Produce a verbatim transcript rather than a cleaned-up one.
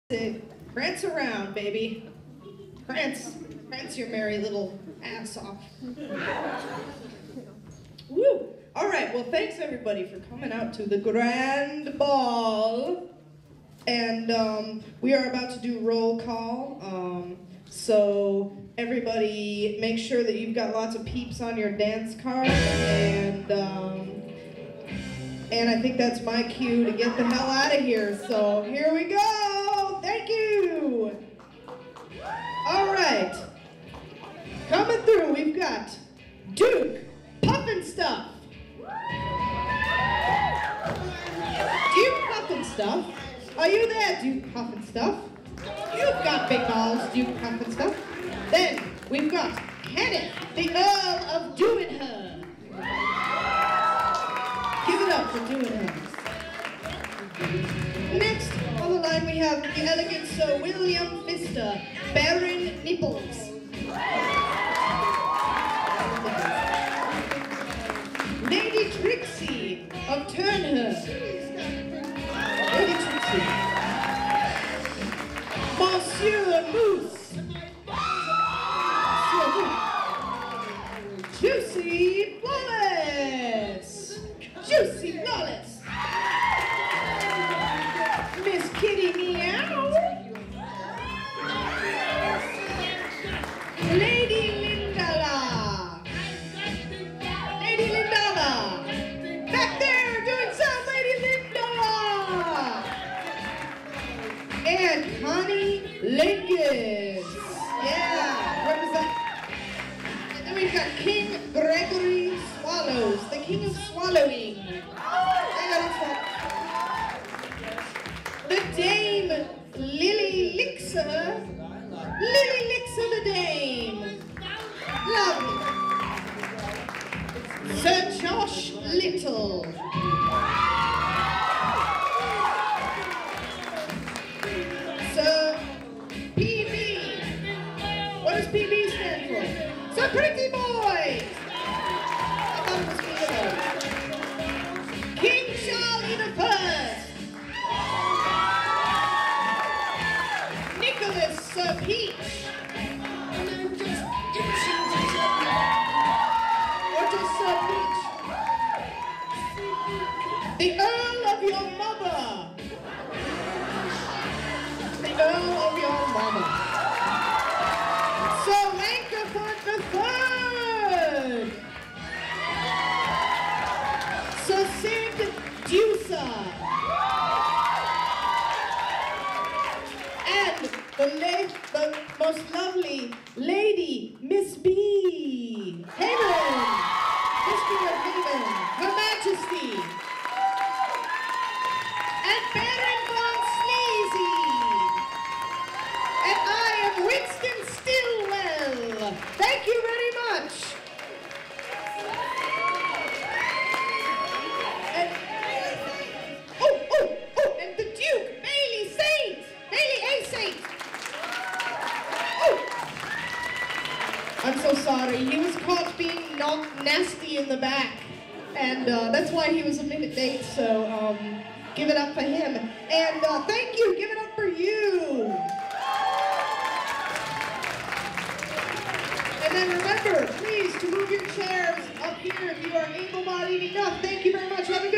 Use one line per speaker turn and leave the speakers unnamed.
it. Prance around, baby. Prance, prance your merry little ass off. Woo! All right, well, thanks everybody for coming out to the grand ball. And um, we are about to do roll call. Um, so everybody make sure that you've got lots of peeps on your dance card. And, um, and I think that's my cue to get the hell out of here. So here we go. Thank you. All right. Coming through, we've got Duke Pufnstuf. Duke Pufnstuf. Are you there, Duke Pufnstuf? You've got big balls, Duke Pufnstuf. Then we've got Kenneth, the Earl of Doing Her. Give it up for Doing Her. Next on the line we have the elegant Sir William Pfister, Baron Nipples. Lady Trixie of Turnhurst. Lady Trixie. Monsieur Moose. Monsieur Moose. Juicy Flawless. Juicy Flawless. Miss Kitty Meow. Lady Lindala. Lady Lindala. Back there doing some Lady Lindala. And Connie Lingus. Yeah, represent. And then we've got King Gregory Swallows, the king of swallowing. The Dame Lily Lixer. Lily Lixer the Dame. Lovely. Sir Josh Little. Sir P B. What does P B stand for? Sir Pretty Boys. I thought it was Peter. King Charlie the First. Nicholas Sir Peach. Or just Sir Peach. The Earl of your mother. The Earl of your mother. Sir Wankerford the Third. Sir Sid Deucer. And the, la the most lovely lady, Miss B. Haven. Miss B of Haven. Her Majesty. And Baron von Sleazy. And I am Winston Stillwell. Thank you very much. And, oh, oh, oh, and the Duke, Bailey Saint. Bailey A. Saint. Oh. I'm so sorry. He was caught being not nasty in the back. And uh, that's why he was a minute late. So um, give it up for him. And uh, thank you. Give it up for you. And then remember, please, to move your chairs up here if you are able-bodied enough. Thank you very much. Have a good